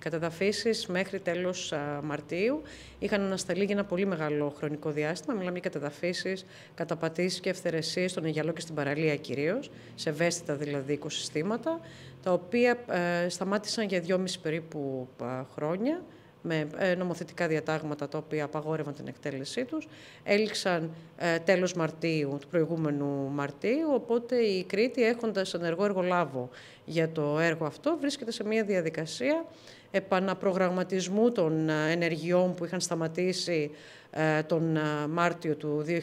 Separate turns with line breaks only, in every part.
κατεδαφίσεις μέχρι τέλος Μαρτίου είχαν ανασταλεί για ένα πολύ μεγάλο χρονικό διάστημα. Μιλάμε για κατεδαφίσεις, καταπατήσεις και ευθαιρεσίες στον Αιγιαλό και στην παραλία κυρίως, σε ευαίσθητα δηλαδή οικοσυστήματα, τα οποία σταμάτησαν για 2,5 περίπου χρόνια, με νομοθετικά διατάγματα τα οποία απαγόρευαν την εκτέλεσή τους. Έληξαν τέλος Μαρτίου, του προηγούμενου Μαρτίου, οπότε η Κρήτη, έχοντας ενεργό εργολάβο για το έργο αυτό, βρίσκεται σε μια διαδικασία επαναπρογραμματισμού των ενεργειών που είχαν σταματήσει τον Μάρτιο του 2021,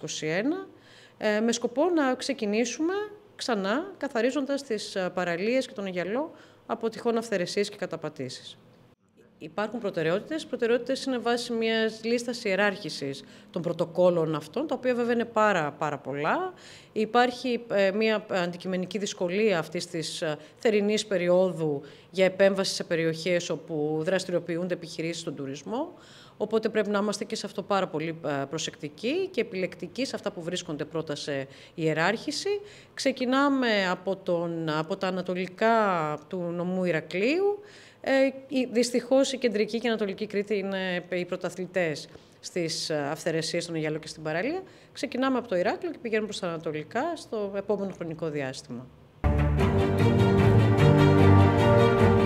με σκοπό να ξεκινήσουμε ξανά καθαρίζοντας τις παραλίες και τον Αιγιαλό από τυχόν αυθαιρεσίες και καταπατήσεις. Υπάρχουν προτεραιότητες. Οι προτεραιότητες είναι βάση μιας λίστας ιεράρχησης των πρωτοκόλων αυτών, τα οποία βέβαια είναι πάρα πολλά. Υπάρχει μια αντικειμενική δυσκολία αυτής της θερινής περίοδου για επέμβαση σε περιοχές όπου δραστηριοποιούνται επιχειρήσεις στον τουρισμό. Οπότε πρέπει να είμαστε και σε αυτό πάρα πολύ προσεκτικοί και επιλεκτικοί σε αυτά που βρίσκονται πρώτα σε ιεράρχηση. Ξεκινάμε από τα ανατολικά του νομού Ηρακλείου. Δυστυχώς η κεντρική και ανατολική Κρήτη είναι οι πρωταθλητές στις αυθαιρεσίες στον Αιγιαλό και στην παραλία. Ξεκινάμε από το Ηράκλειο και πηγαίνουμε προς τα ανατολικά στο επόμενο χρονικό διάστημα.